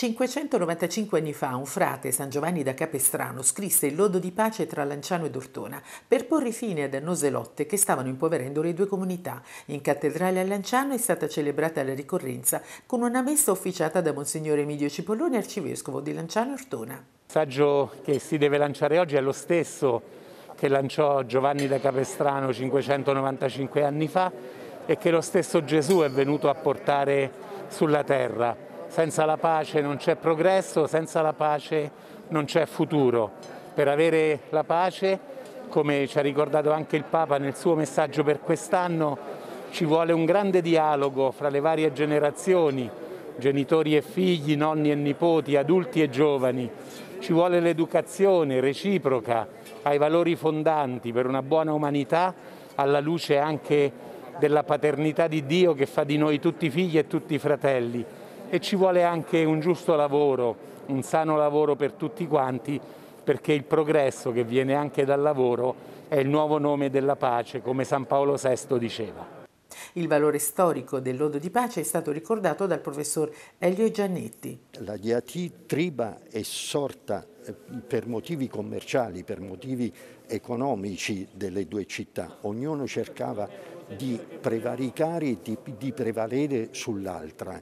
595 anni fa un frate, San Giovanni da Capestrano, scrisse il lodo di pace tra Lanciano ed Ortona per porre fine ad annose lotte che stavano impoverendo le due comunità. In cattedrale a Lanciano è stata celebrata la ricorrenza con una messa officiata da Monsignor Emilio Cipollone, arcivescovo di Lanciano e Ortona. Il messaggio che si deve lanciare oggi è lo stesso che lanciò Giovanni da Capestrano 595 anni fa e che lo stesso Gesù è venuto a portare sulla terra. Senza la pace non c'è progresso, senza la pace non c'è futuro. Per avere la pace, come ci ha ricordato anche il Papa nel suo messaggio per quest'anno, ci vuole un grande dialogo fra le varie generazioni, genitori e figli, nonni e nipoti, adulti e giovani. Ci vuole l'educazione reciproca ai valori fondanti per una buona umanità, alla luce anche della paternità di Dio che fa di noi tutti figli e tutti fratelli. E ci vuole anche un giusto lavoro, un sano lavoro per tutti quanti, perché il progresso che viene anche dal lavoro è il nuovo nome della pace, come San Paolo VI diceva. Il valore storico del lodo di pace è stato ricordato dal professor Elio Giannetti. La diatriba è sorta per motivi commerciali, per motivi economici delle due città. Ognuno cercava di prevaricare e di prevalere sull'altra.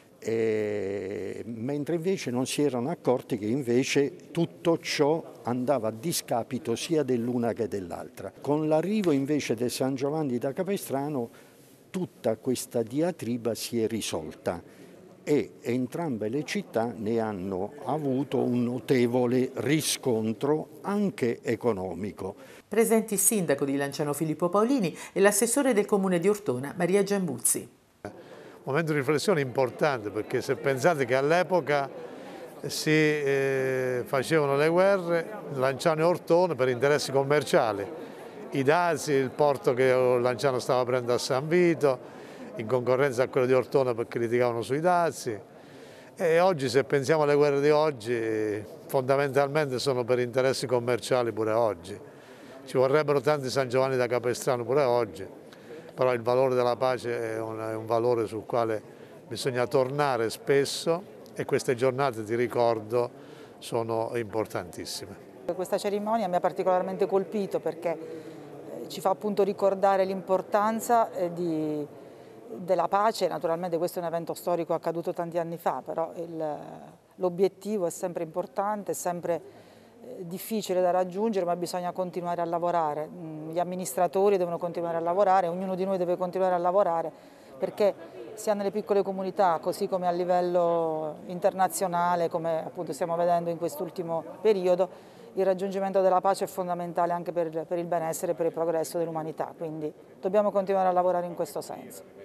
Mentre invece non si erano accorti che invece tutto ciò andava a discapito sia dell'una che dell'altra. Con l'arrivo invece di San Giovanni da Capestrano tutta questa diatriba si è risolta e entrambe le città ne hanno avuto un notevole riscontro anche economico. Presenti il sindaco di Lanciano Filippo Paolini e l'assessore del comune di Ortona Maria Giambuzzi. Un momento di riflessione importante, perché se pensate che all'epoca si facevano le guerre Lanciano e Ortona per interessi commerciali, i dazi, il porto che Lanciano stava prendendo a San Vito, in concorrenza a quello di Ortona perché litigavano sui dazi, e oggi se pensiamo alle guerre di oggi fondamentalmente sono per interessi commerciali pure oggi. Ci vorrebbero tanti San Giovanni da Capestrano pure oggi. Però il valore della pace è un valore sul quale bisogna tornare spesso e queste giornate di ricordo sono importantissime. Questa cerimonia mi ha particolarmente colpito perché ci fa appunto ricordare l'importanza della pace. Naturalmente questo è un evento storico accaduto tanti anni fa, però l'obiettivo è sempre importante, è sempre difficile da raggiungere, ma bisogna continuare a lavorare. Gli amministratori devono continuare a lavorare, ognuno di noi deve continuare a lavorare perché sia nelle piccole comunità così come a livello internazionale, come appunto stiamo vedendo in quest'ultimo periodo, il raggiungimento della pace è fondamentale anche per il benessere e per il progresso dell'umanità, quindi dobbiamo continuare a lavorare in questo senso.